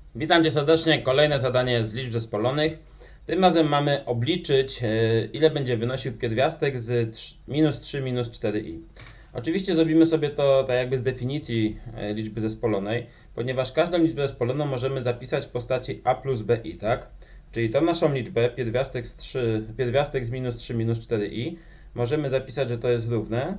Witam Cię serdecznie. Kolejne zadanie z liczb zespolonych. Tym razem mamy obliczyć, ile będzie wynosił pierwiastek z minus 3 minus 4i. Oczywiście zrobimy sobie to tak jakby z definicji liczby zespolonej, ponieważ każdą liczbę zespoloną możemy zapisać w postaci a plus bi, tak? Czyli tą naszą liczbę, pierwiastek z minus 3 minus 4i, możemy zapisać, że to jest równe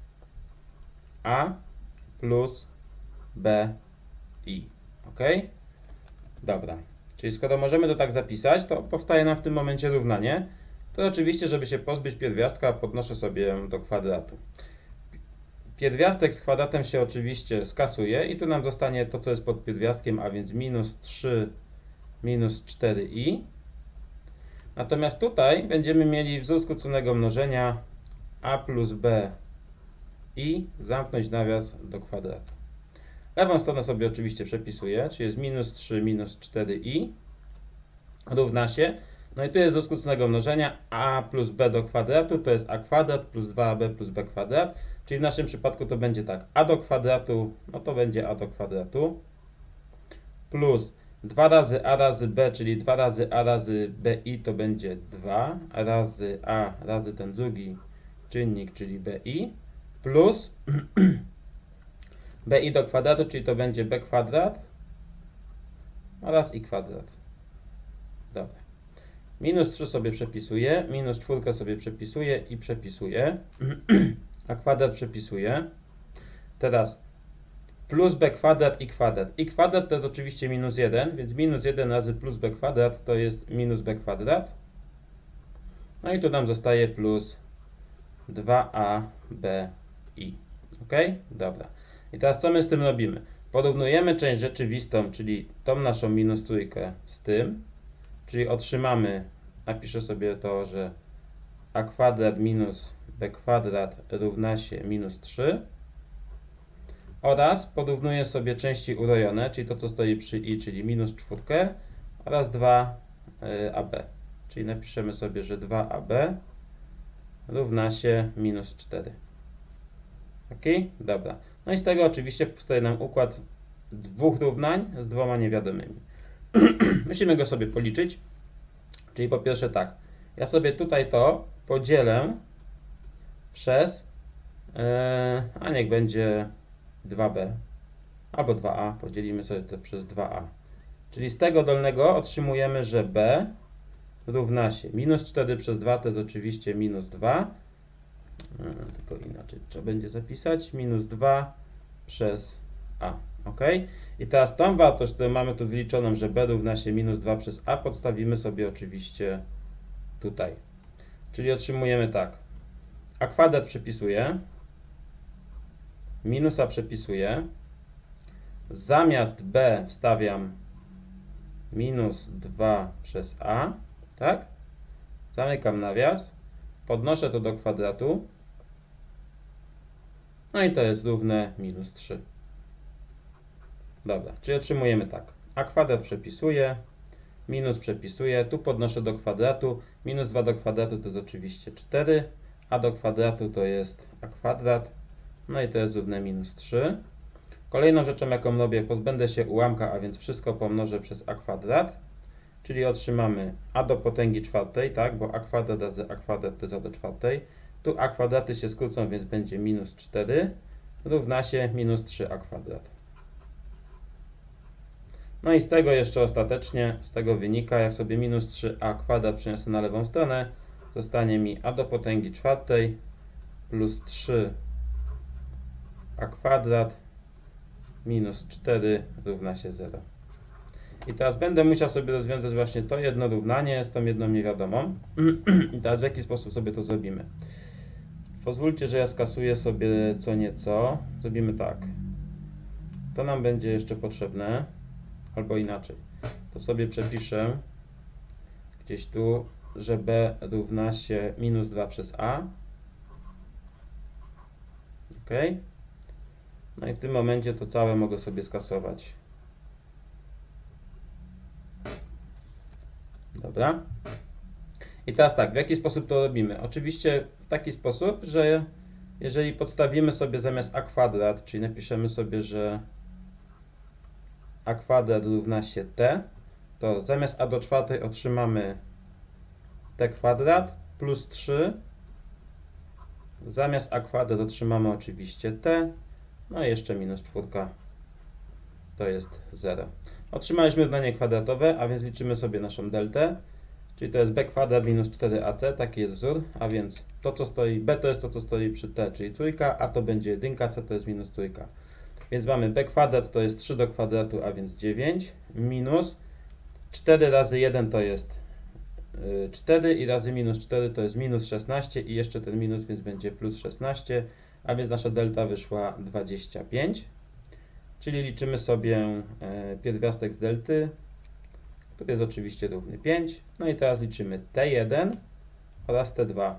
a plus bi. Ok? Dobra, czyli skoro możemy to tak zapisać, to powstaje nam w tym momencie równanie. To oczywiście, żeby się pozbyć pierwiastka, podnoszę sobie do kwadratu. Pierwiastek z kwadratem się oczywiście skasuje i tu nam zostanie to, co jest pod pierwiastkiem, a więc minus 3 minus 4i. Natomiast tutaj będziemy mieli wzór skróconego mnożenia a plus b i zamknąć nawias do kwadratu. Lewą stronę sobie oczywiście przepisuję, czyli jest minus 3 minus 4i równa się, no i tu jest wzór skróconego mnożenia a plus b do kwadratu, to jest a kwadrat plus 2ab plus b kwadrat, czyli w naszym przypadku to będzie tak, a do kwadratu, no to będzie a do kwadratu, plus 2 razy a razy b, czyli 2 razy a razy bi to będzie 2, razy a razy ten drugi czynnik, czyli bi, plus bi do kwadratu, czyli to będzie b kwadrat oraz i kwadrat. Dobra. Minus 3 sobie przepisuję, minus 4 sobie przepisuję i przepisuję, a kwadrat przepisuję. Teraz plus b kwadrat i kwadrat. I kwadrat to jest oczywiście minus 1, więc minus 1 razy plus b kwadrat to jest minus b kwadrat. No i tu nam zostaje plus 2abi. Ok? Dobra. I teraz co my z tym robimy? Porównujemy część rzeczywistą, czyli tą naszą minus trójkę z tym, czyli otrzymamy, napiszę sobie to, że a kwadrat minus b kwadrat równa się minus 3 oraz porównuję sobie części urojone, czyli to, co stoi przy i, czyli minus 4 oraz 2ab, czyli napiszemy sobie, że 2ab równa się minus 4. Ok? Dobra. No i z tego oczywiście powstaje nam układ dwóch równań z dwoma niewiadomymi. Musimy go sobie policzyć. Czyli po pierwsze tak, ja sobie tutaj to podzielę przez, a niech będzie 2b albo 2a, podzielimy sobie to przez 2a. Czyli z tego dolnego otrzymujemy, że b równa się minus 4 przez 2 to jest oczywiście minus 2, tylko inaczej trzeba będzie zapisać, minus 2 przez a. Ok? I teraz tą wartość, którą mamy tu wyliczoną, że b równa się minus 2 przez a, podstawimy sobie oczywiście tutaj. Czyli otrzymujemy tak. A kwadrat przepisuję, minusa przepisuję, zamiast b wstawiam minus 2 przez a, tak? Zamykam nawias, podnoszę to do kwadratu, no i to jest równe minus 3. Dobra, czyli otrzymujemy tak. A kwadrat przepisuję, minus przepisuję, tu podnoszę do kwadratu, minus 2 do kwadratu to jest oczywiście 4, a do kwadratu to jest a kwadrat, no i to jest równe minus 3. Kolejną rzeczą, jaką robię, pozbędę się ułamka, a więc wszystko pomnożę przez a kwadrat, czyli otrzymamy a do potęgi czwartej, tak, bo a kwadrat razy a kwadrat to jest a do czwartej. Tu a kwadraty się skrócą, więc będzie minus 4, równa się minus 3a kwadrat. No i z tego jeszcze ostatecznie, z tego wynika, jak sobie minus 3a kwadrat przeniosę na lewą stronę, zostanie mi a do potęgi czwartej plus 3a kwadrat minus 4 równa się 0. I teraz będę musiał sobie rozwiązać właśnie to jedno równanie z tą jedną niewiadomą. I teraz w jaki sposób sobie to zrobimy? Pozwólcie, że ja skasuję sobie co nieco. Zrobimy tak. To nam będzie jeszcze potrzebne. Albo inaczej. To sobie przepiszę gdzieś tu, że b równa się minus 2 przez a. Ok. No i w tym momencie to całe mogę sobie skasować. Dobra. I teraz tak, w jaki sposób to robimy? Oczywiście w taki sposób, że jeżeli podstawimy sobie zamiast a kwadrat, czyli napiszemy sobie, że a kwadrat równa się t, to zamiast a do czwartej otrzymamy t kwadrat plus 3. Zamiast a kwadrat otrzymamy oczywiście t, no i jeszcze minus 4, to jest 0. Otrzymaliśmy równanie kwadratowe, a więc liczymy sobie naszą deltę, czyli to jest b kwadrat minus 4ac, taki jest wzór, a więc to co stoi, b to jest to co stoi przy t, czyli trójka, a to będzie 1, c to jest minus trójka. Więc mamy b kwadrat to jest 3 do kwadratu, a więc 9, minus 4 razy 1 to jest 4 i razy minus 4 to jest minus 16 i jeszcze ten minus, więc będzie plus 16, a więc nasza delta wyszła 25. Czyli liczymy sobie pierwiastek z delty, który jest oczywiście równy 5. No i teraz liczymy t1 oraz t2.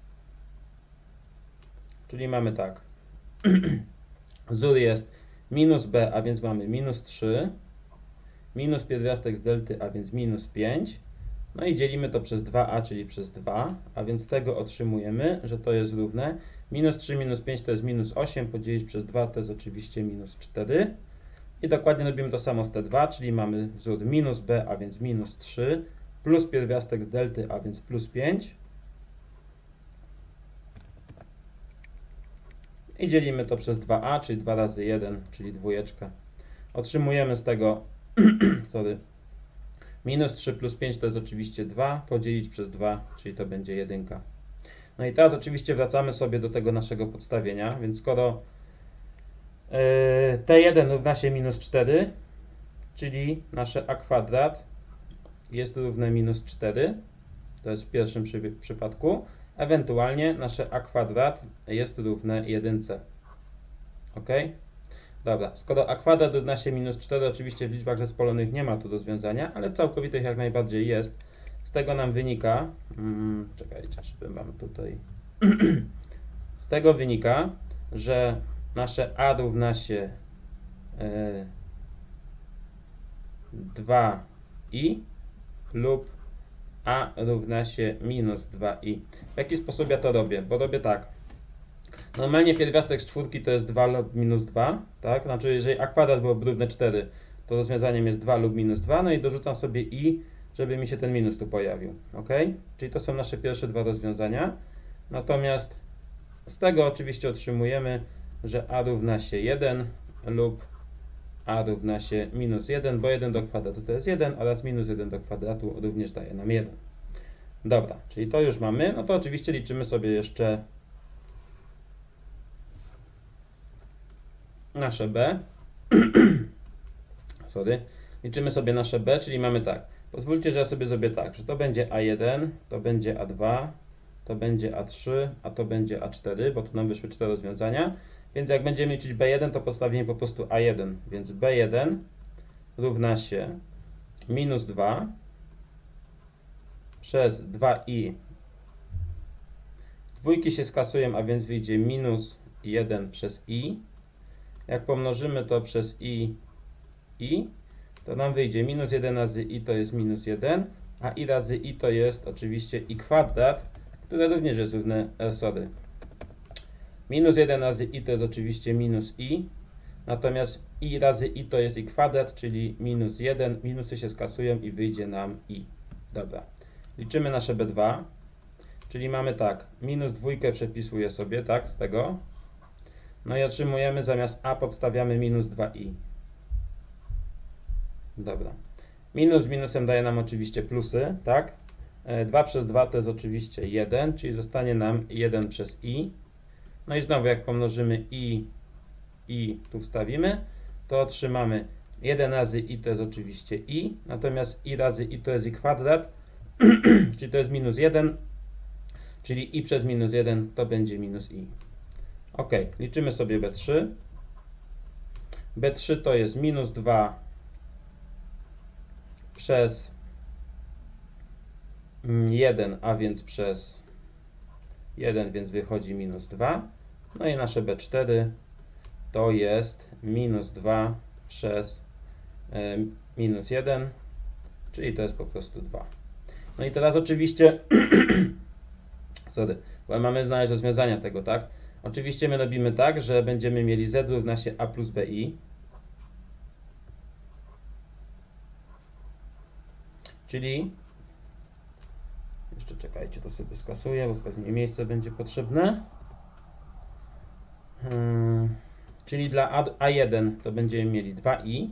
Czyli mamy tak. Wzór jest minus b, a więc mamy minus 3, minus pierwiastek z delty, a więc minus 5. No i dzielimy to przez 2a, czyli przez 2, a więc z tego otrzymujemy, że to jest równe. Minus 3 minus 5 to jest minus 8, podzielić przez 2 to jest oczywiście minus 4. I dokładnie robimy to samo z t2, czyli mamy wzór minus b, a więc minus 3, plus pierwiastek z delty, a więc plus 5. I dzielimy to przez 2a, czyli 2 razy 1, czyli dwójeczkę. Otrzymujemy z tego minus 3 plus 5 to jest oczywiście 2, podzielić przez 2, czyli to będzie 1. No i teraz oczywiście wracamy sobie do tego naszego podstawienia, więc skoro t1 równa się minus 4, czyli nasze a kwadrat jest równe minus 4, to jest w pierwszym przypadku, ewentualnie nasze a kwadrat jest równe 1c. Ok? Dobra, skoro a kwadrat równa się minus 4, oczywiście w liczbach zespolonych nie ma tu rozwiązania, ale w całkowitych jak najbardziej jest. Z tego nam wynika, czekajcie, żeby wam tutaj, z tego wynika, że nasze a równa się 2i lub a równa się minus 2i. W jaki sposób ja to robię? Bo robię tak. Normalnie pierwiastek z czwórki to jest 2 lub minus 2, tak? Znaczy, jeżeli a kwadrat byłoby równe 4, to rozwiązaniem jest 2 lub minus 2, no i dorzucam sobie i, żeby mi się ten minus tu pojawił, ok? Czyli to są nasze pierwsze dwa rozwiązania. Natomiast z tego oczywiście otrzymujemy, że a równa się 1 lub a równa się minus 1, bo 1 do kwadratu to jest 1 oraz minus 1 do kwadratu również daje nam 1. Dobra, czyli to już mamy. No to oczywiście liczymy sobie jeszcze nasze b. Liczymy sobie nasze b, czyli mamy tak. Pozwólcie, że ja sobie zrobię tak, że to będzie a1, to będzie a2, to będzie a3, a to będzie a4, bo tu nam wyszły 4 rozwiązania. Więc jak będziemy liczyć b1, to postawimy po prostu a1. Więc b1 równa się minus 2 przez 2i. Dwójki się skasują, a więc wyjdzie minus 1 przez i. Jak pomnożymy to przez i, to nam wyjdzie minus 1 razy i to jest minus 1, a i razy i to jest oczywiście i kwadrat, które również jest równe, minus 1 razy i to jest oczywiście minus i, natomiast i razy i to jest i kwadrat, czyli minus 1, minusy się skasują i wyjdzie nam i. Dobra, liczymy nasze b2, czyli mamy tak, minus dwójkę przepisuję sobie, tak, z tego, no i otrzymujemy zamiast a podstawiamy minus 2i. Dobra, minus z minusem daje nam oczywiście plusy, tak, 2 przez 2 to jest oczywiście 1, czyli zostanie nam 1 przez i. No i znowu jak pomnożymy i tu wstawimy, to otrzymamy 1 razy i to jest oczywiście i, natomiast i razy i to jest i kwadrat, czyli to jest minus 1, czyli i przez minus 1 to będzie minus i. Ok, liczymy sobie b3. b3 to jest minus 2 przez 1, a więc przez 1, więc wychodzi minus 2. No i nasze b4 to jest minus 2 przez minus 1, czyli to jest po prostu 2. No i teraz oczywiście, bo mamy znaleźć rozwiązania tego, tak? Oczywiście my robimy tak, że będziemy mieli z równa się a plus bi. Czyli, jeszcze czekajcie, to sobie skasuję, bo pewnie miejsce będzie potrzebne. Czyli dla A1 to będziemy mieli 2i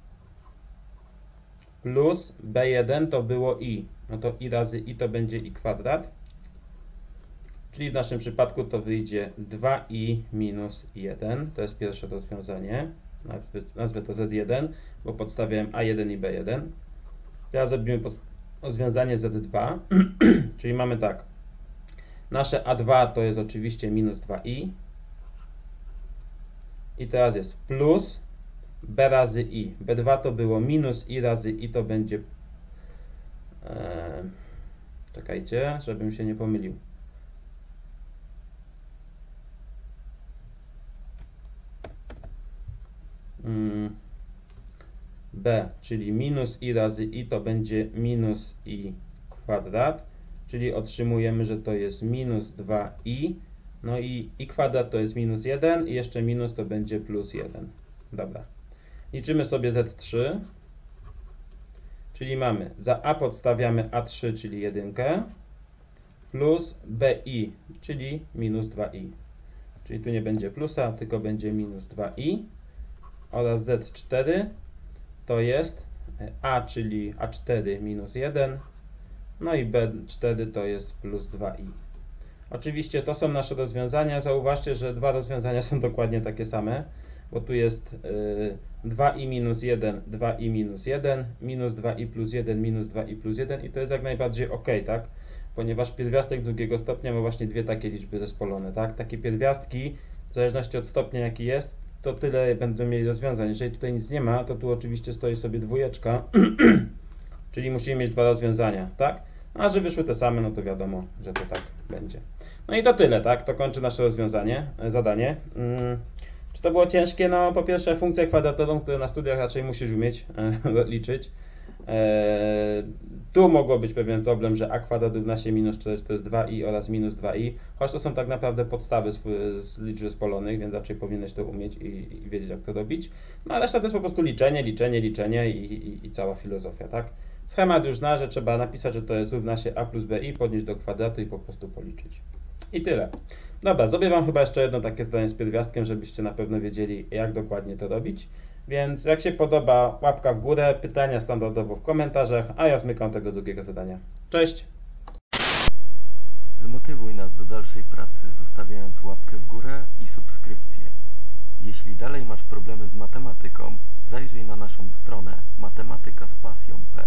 plus B1 to było i. No to i razy i to będzie i kwadrat. Czyli w naszym przypadku to wyjdzie 2i minus 1. To jest pierwsze rozwiązanie. Nazwę to Z1, bo podstawiałem A1 i B1. Teraz zrobimy rozwiązanie Z2. Czyli mamy tak. Nasze A2 to jest oczywiście minus 2i. I teraz jest plus b razy i. B2 to było minus i razy i to będzie... czekajcie, żebym się nie pomylił. B, czyli minus i razy i to będzie minus i kwadrat. Czyli otrzymujemy, że to jest minus 2i. No i i kwadrat to jest minus 1 i jeszcze minus to będzie plus 1. Dobra. Liczymy sobie Z3. Czyli mamy za a podstawiamy A3, czyli 1, plus BI, czyli minus 2i. Czyli tu nie będzie plusa, tylko będzie minus 2i. Oraz Z4 to jest a, czyli A4 minus 1. No i B4 to jest plus 2i. Oczywiście to są nasze rozwiązania. Zauważcie, że dwa rozwiązania są dokładnie takie same, bo tu jest 2i minus 1, 2i minus 1, minus 2i plus 1, minus 2i plus 1 i to jest jak najbardziej ok, tak? Ponieważ pierwiastek drugiego stopnia ma właśnie dwie takie liczby zespolone, tak? Takie pierwiastki, w zależności od stopnia jaki jest, to tyle będą mieli rozwiązań. Jeżeli tutaj nic nie ma, to tu oczywiście stoi sobie dwójeczka, czyli musimy mieć dwa rozwiązania, tak? A że wyszły te same, no to wiadomo, że to tak będzie. No i to tyle, tak? To kończy nasze zadanie. Czy to było ciężkie? No po pierwsze funkcję kwadratową, którą na studiach raczej musisz umieć liczyć. Tu mogło być pewien problem, że a kwadrat równa się minus 4 to jest 2i oraz minus 2i, choć to są tak naprawdę podstawy z liczb zespolonych, więc raczej powinieneś to umieć i wiedzieć jak to robić. No a reszta to jest po prostu liczenie i cała filozofia, tak? Schemat już zna, że trzeba napisać, że to jest równa się a plus bi, podnieść do kwadratu i po prostu policzyć. I tyle. Dobra, zrobię Wam chyba jeszcze jedno takie zadanie z pierwiastkiem, żebyście na pewno wiedzieli, jak dokładnie to robić. Więc jak się podoba, łapka w górę, pytania standardowo w komentarzach, a ja zmykam tego drugiego zadania. Cześć! Zmotywuj nas do dalszej pracy, zostawiając łapkę w górę i subskrypcję. Jeśli dalej masz problemy z matematyką, zajrzyj na naszą stronę matematykaspasją.pl